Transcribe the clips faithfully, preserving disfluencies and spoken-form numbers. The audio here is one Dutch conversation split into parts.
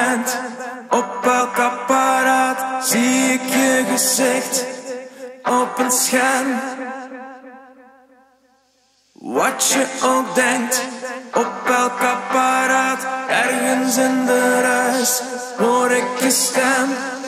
bent. Op elk apparaat zie ik je gezicht op een scherm. Wat je ook denkt, op elk apparaat, ergens in de ruis, hoor ik je stem.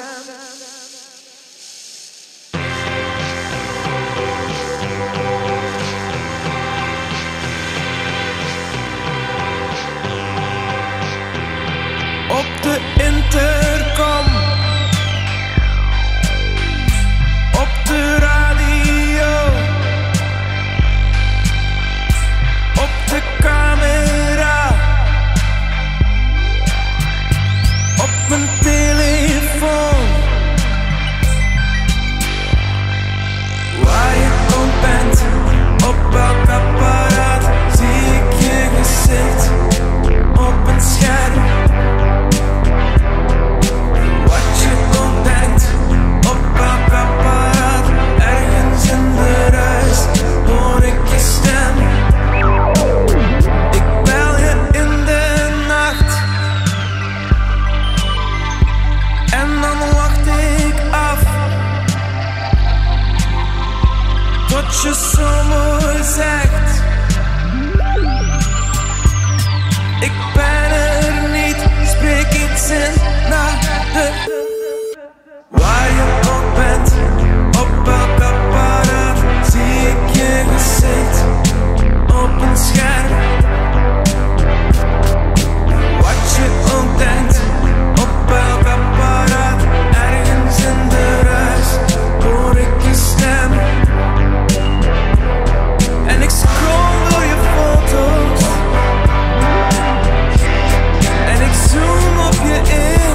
Op de intercom, op de radio, op de camera, op mijn telefoon. Waar je ook bent, op elk apparaat, zie ik je gezicht op een scherm. Je zo mooi zegt, ik ben er niet, spreek iets in naar de. Waar je ook bent, op elk apparaat, zie ik je gezicht op een scherm. Wat je ook denkt, op elk apparaat, ergens in de ruis, hoor ik je stem. En ik scroll door je foto's en ik zoom op je in.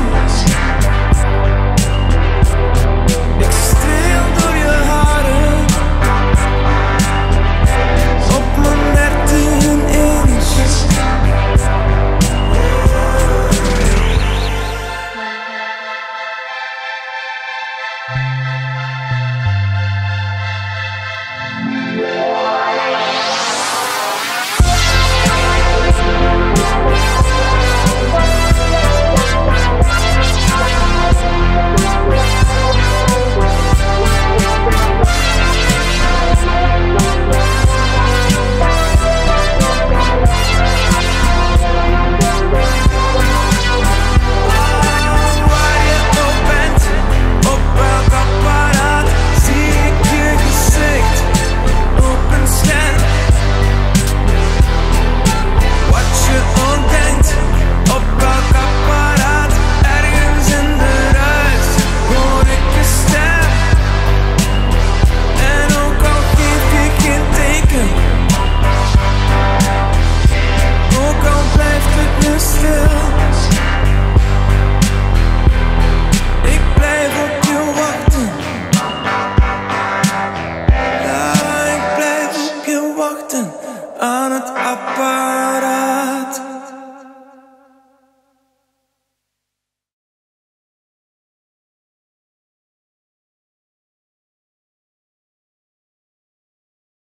Ik streel door je haren op mijn dertien inch. Aan het apparaat.